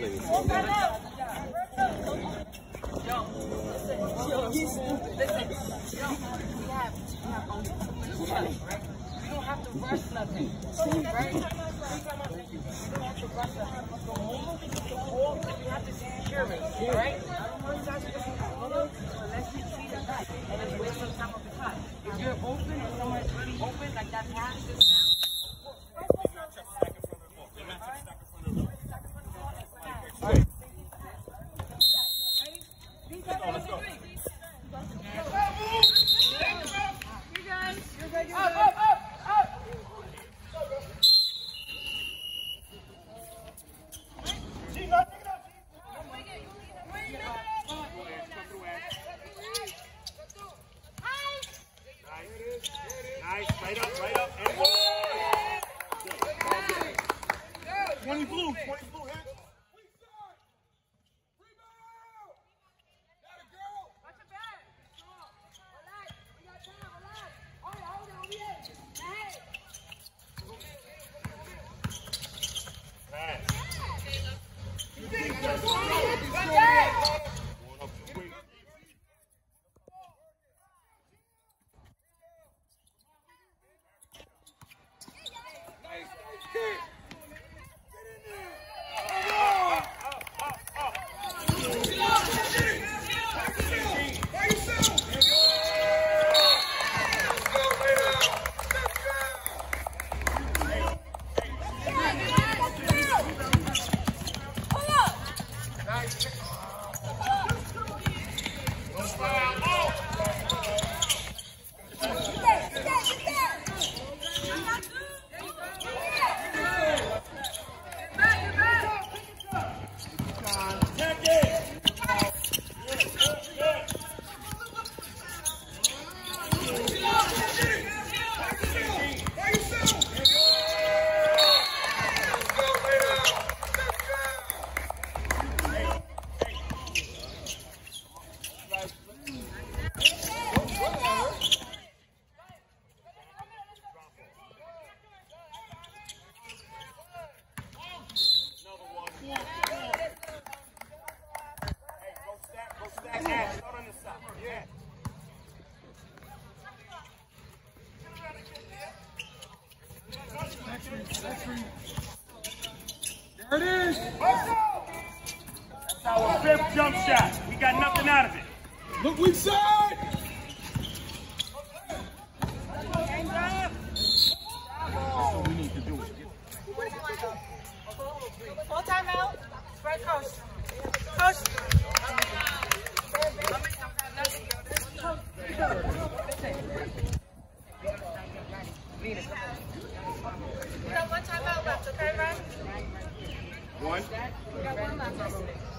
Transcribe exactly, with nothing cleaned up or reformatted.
playing. Yo, yo, he's stupid. Listen, yo, we have, we have only two minutes, right? We don't have to rush nothing, right? We don't have to rush nothing. The moment the ball, we have to secure it, right? You guys are just unless you see the back and then waste some time on the clock. If you're open and someone's really open, like that pass just now. Nice, right up, right up, and one. twenty blue, twenty blue hit. There it is. That's our fifth jump shot. We got nothing out of it. Look weak side. That's what we need to do. Full time out. Spread coach. Coach. We got one time out left, okay, Ryan? One. We got one left.